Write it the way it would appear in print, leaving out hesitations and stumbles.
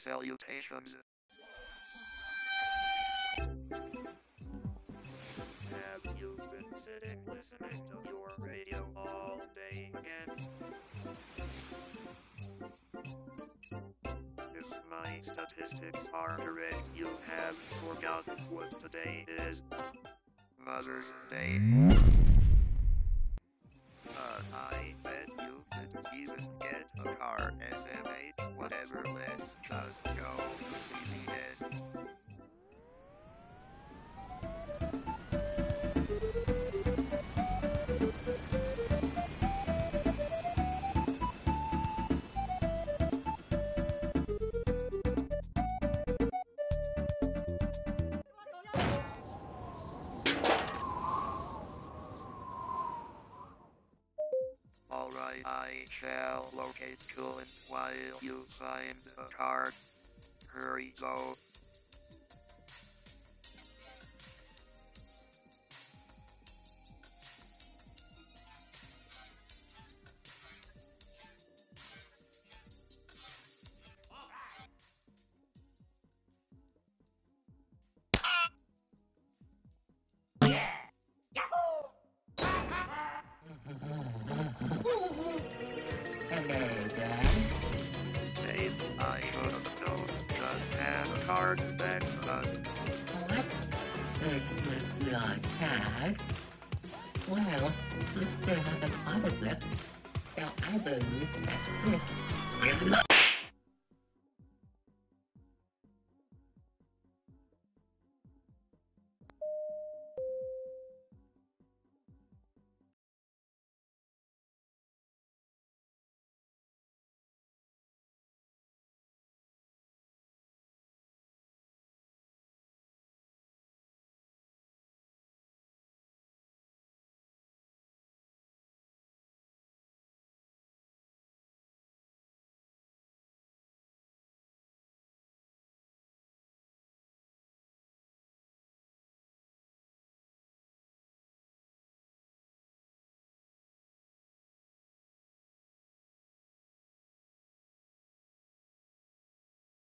Salutations. Have you been sitting listening to your radio all day again? If my statistics are correct, you have forgotten what today is. Mother's Day. I bet you didn't even get a car, SMH, whatever, let's just go to CVS. Alright, I shall locate coolant while you find a card. Hurry, go. Dave, I should have known. Just have a card back to us. What? This was your card? Well, you still haven't ordered it, so I believe that this is